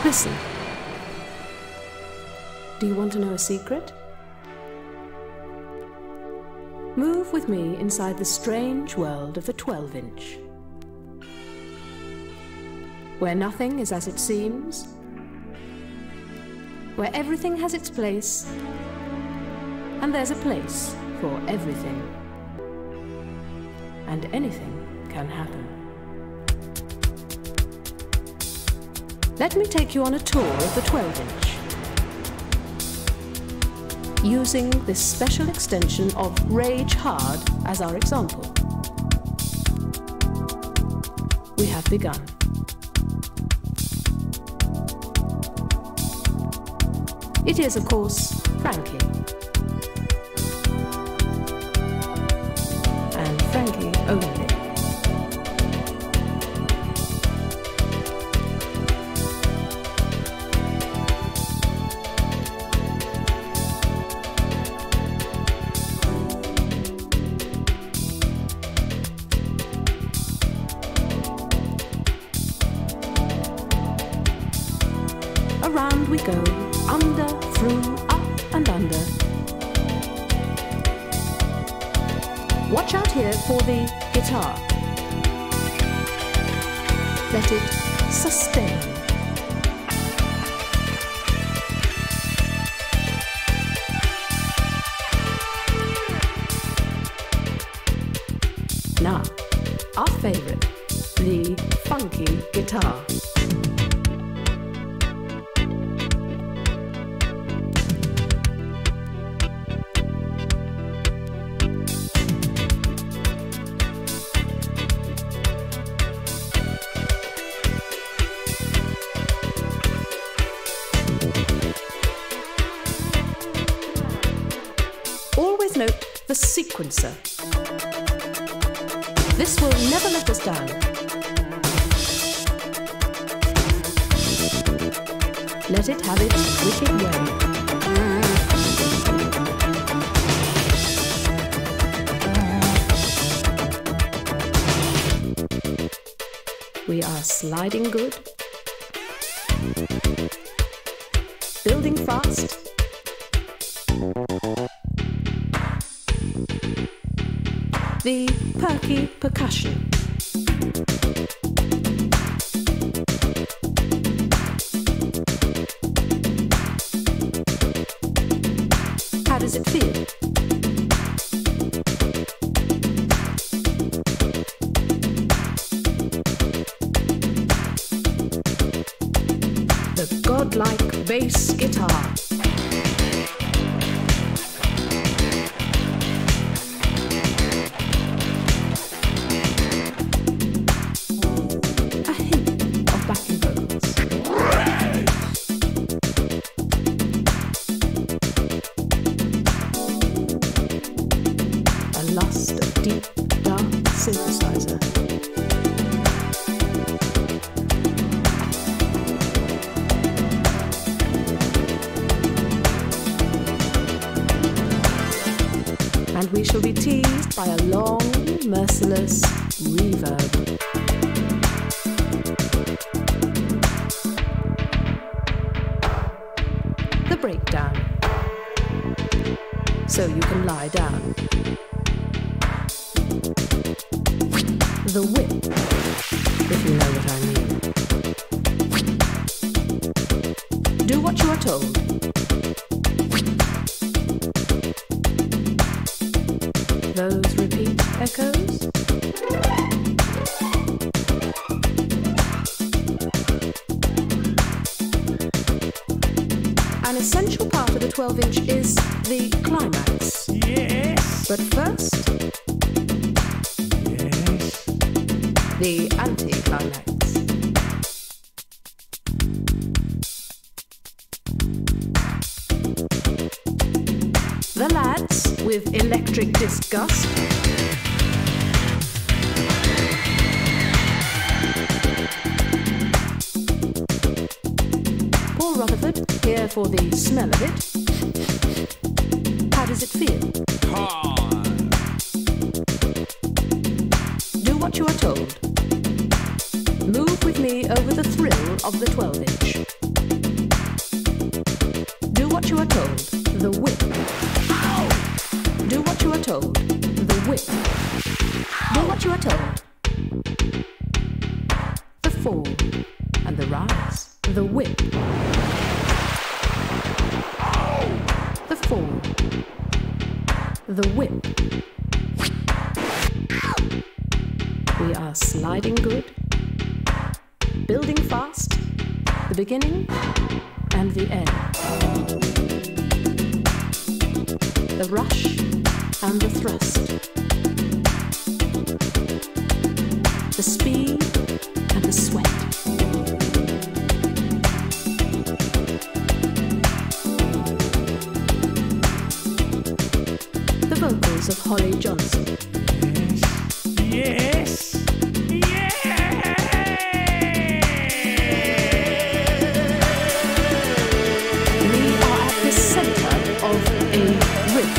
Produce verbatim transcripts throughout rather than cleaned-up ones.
Listen. Do you want to know a secret? Move with me inside the strange world of the twelve inch. Where nothing is as it seems, where everything has its place, and there's a place for everything. And anything can happen. Let me take you on a tour of the twelve inch. Using this special extension of Rage Hard as our example. We have begun. It is, of course, Frankie. And Frankie only. Around we go, under, through, up and under. Watch out here for the guitar. Let it sustain. Now, our favorite, the funky guitar. The sequencer. This will never let us down. Let it have its wicked way. We are sliding good, building fast, the perky percussion. How does it feel? The godlike bass guitar. We shall be teased by a long, merciless reverb. The breakdown, so you can lie down. The whip, if you know what I mean. Do what you are told. Those repeat echoes. An essential part of the twelve inch is the climax. Yes. But first, Yes. the anti-climax. The lads with electric disgust. Poor Rutherford, here for the smell of it. How does it feel? Hard. Do what you are told. Move with me over the thrill of the twelve inch. the whip. We are sliding good, building fast, the beginning and the end. The rush and the thrust. The speed and the sweat. The vocals of Holly Johnson. Yes. Yes. We are at the center of a riff.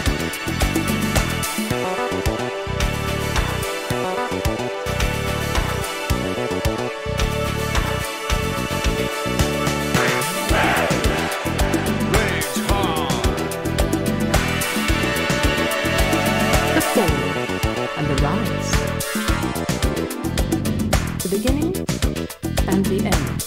The fall and the rise. The beginning and the end.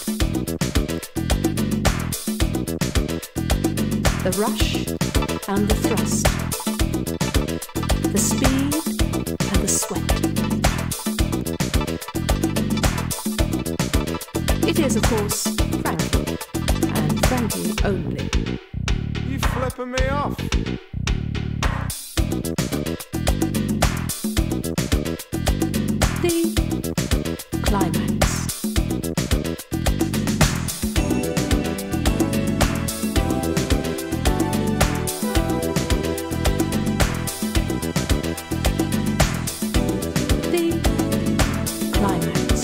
The rush and the thrust. The speed and the sweat. It is, of course, Frankie, and Frankie only. You flipping me off. The climax. The climax.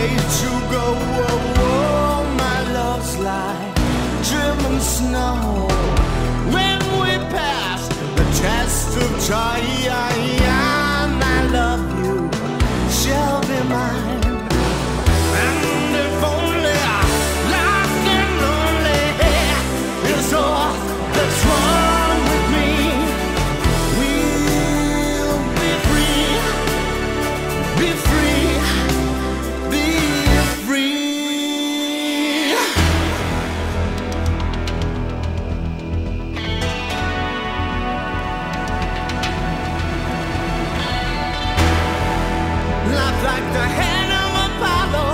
way to go. Oh, oh, my love's like driven snow. When we pass the test of time, I love you shall be mine. And if only lost and lonely is all that's wrong with me, we'll be free, be free, be free. Life like the hand of Apollo,